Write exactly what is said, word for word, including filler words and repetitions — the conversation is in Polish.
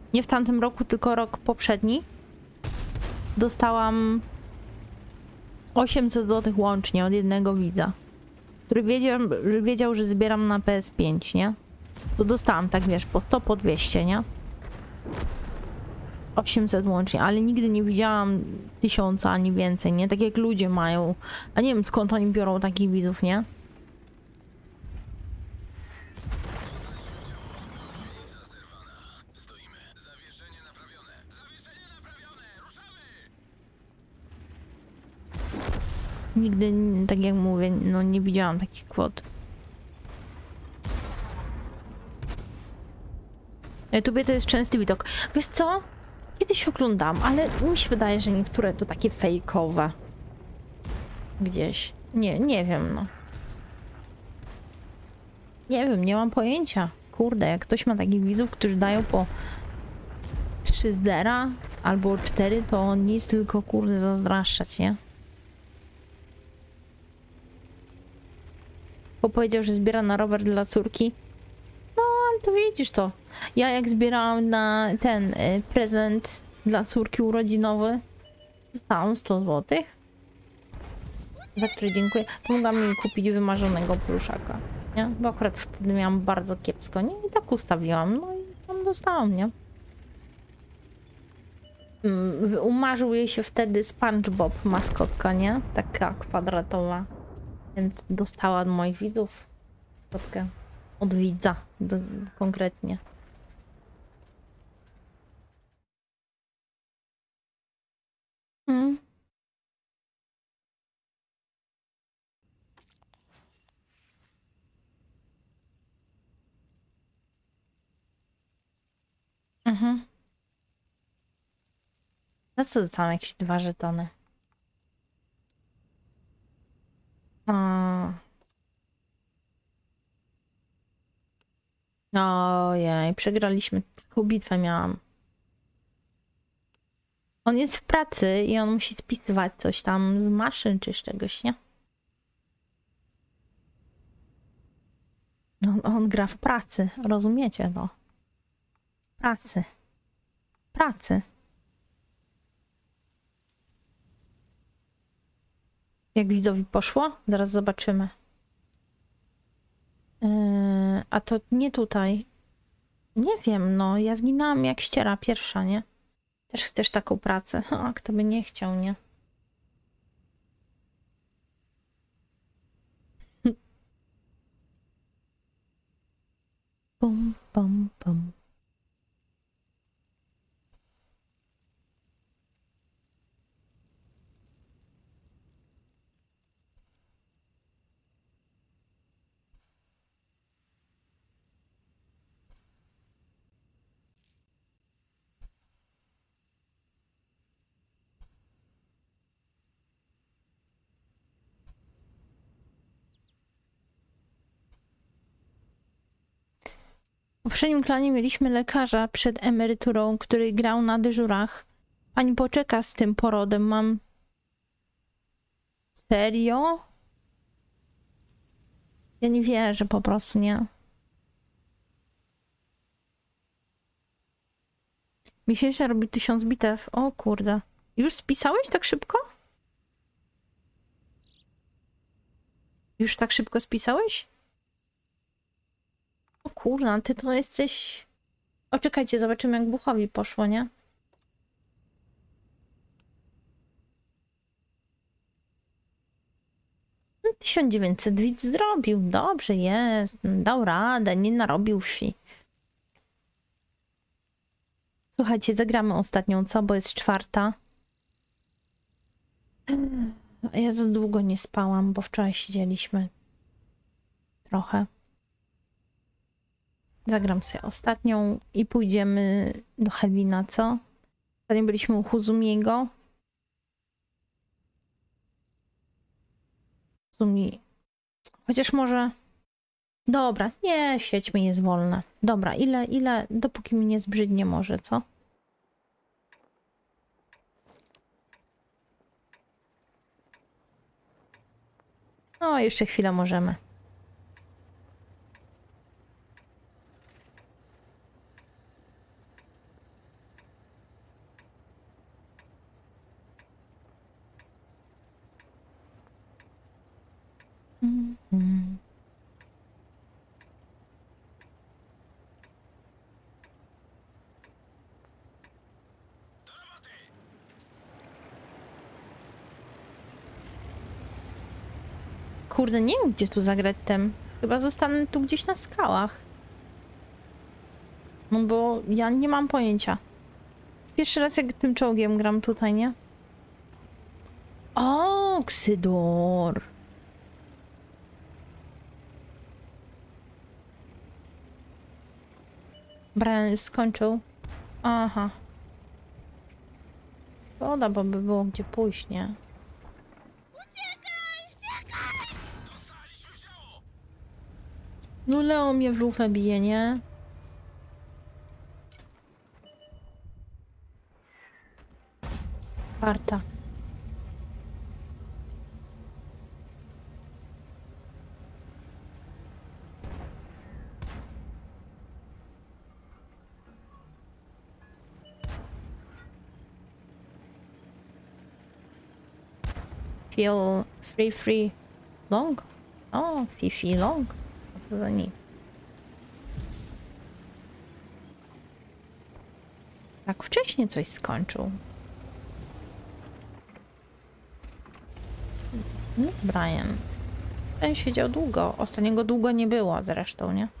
nie w tamtym roku, tylko rok poprzedni, dostałam osiemset złotych łącznie od jednego widza, który wiedział, że wiedział, że zbieram na P S pięć, nie? To dostałam tak, wiesz, po sto, po dwieście, nie? osiemset łącznie, ale nigdy nie widziałam tysiąca ani więcej, nie? Tak jak ludzie mają. A nie wiem, skąd oni biorą takich widzów, nie? Nigdy, tak jak mówię, no nie widziałam takich kwot. Na YouTubie to jest częsty widok. Wiesz co? Kiedyś oglądam, ale mi się wydaje, że niektóre to takie fejkowe. Gdzieś. Nie, nie wiem, no. Nie wiem, nie mam pojęcia. Kurde, jak ktoś ma takich widzów, którzy dają po trzy zera albo cztery, to nic, tylko kurde zazdraszczać, nie? Bo powiedział, że zbiera na rower dla córki. No, ale to widzisz to. Ja jak zbierałam na ten y, prezent dla córki urodzinowy, dostałam sto złotych, za który dziękuję. Pomogłam mi kupić wymarzonego pluszaka, nie? Bo akurat wtedy miałam bardzo kiepsko, nie? I tak ustawiłam, no i tam dostałam, nie? Mm, umarzył jej się wtedy SpongeBob, maskotka, nie? Taka kwadratowa. Więc dostała od moich widzów kotkę. Od widza do, konkretnie. Hmm. Mhm. Za co tam jakieś dwa żetony? A. Ojej, przegraliśmy. Taką bitwę miałam. On jest w pracy i on musi spisywać coś tam z maszyn czy z czegoś, nie? On, on gra w pracy, rozumiecie to? Pracy. Pracy. Jak widzowi poszło? Zaraz zobaczymy. Yy, a to nie tutaj. Nie wiem, no. Ja zginęłam jak ściera pierwsza, nie? Też chcesz taką pracę. A kto by nie chciał, nie? Pum, pum, pum. W poprzednim klanie mieliśmy lekarza przed emeryturą, który grał na dyżurach. Pani poczeka z tym porodem. Mam... Serio? Ja nie wierzę po prostu, nie? Miesięcznie robi tysiąc bitew. O kurde. Już spisałeś tak szybko? Już tak szybko spisałeś? O kurna, ty to jesteś... O, czekajcie, zobaczymy jak Buchowi poszło, nie? No, tysiąc dziewięćset widz zrobił. Dobrze jest. Dał radę, nie narobił wsi. Słuchajcie, zagramy ostatnią, co? Bo jest czwarta. Ja za długo nie spałam, bo wczoraj siedzieliśmy trochę. Zagram sobie ostatnią i pójdziemy do Hewina, co? Zanim byliśmy u Huzumiego. Huzumi... Chociaż może... Dobra, nie, sieć mi jest wolna. Dobra, ile, ile, dopóki mi nie zbrzydnie może, co? No, jeszcze chwilę możemy. Kurde, nie wiem gdzie tu zagrać tem. Chyba zostanę tu gdzieś na skałach. No bo ja nie mam pojęcia. Pierwszy raz jak tym czołgiem gram tutaj, nie? O, Ksydor. Brian już skończył. Aha. Szkoda, bo by było gdzie pójść, nie? No Leo mnie w lufę bije, nie? Warta. Feel free free long? O, Fifi long. Co to za nic? Tak wcześnie coś skończył. No, Brian. Ten siedział długo. Ostatniego długo nie było zresztą, nie?